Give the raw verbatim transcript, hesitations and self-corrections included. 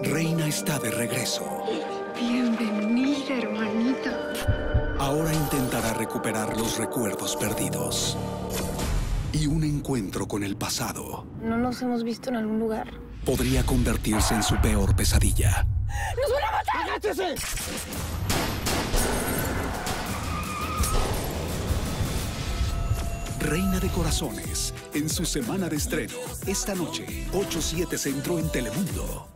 Reina está de regreso. Bienvenida, hermanita. Ahora intentará recuperar los recuerdos perdidos. Y un encuentro con el pasado. ¿No nos hemos visto en algún lugar? Podría convertirse en su peor pesadilla. ¡Nos van a matar! ¡Agáchese! Reina de Corazones, en su semana de estreno, esta noche, ocho siete Centro en Telemundo.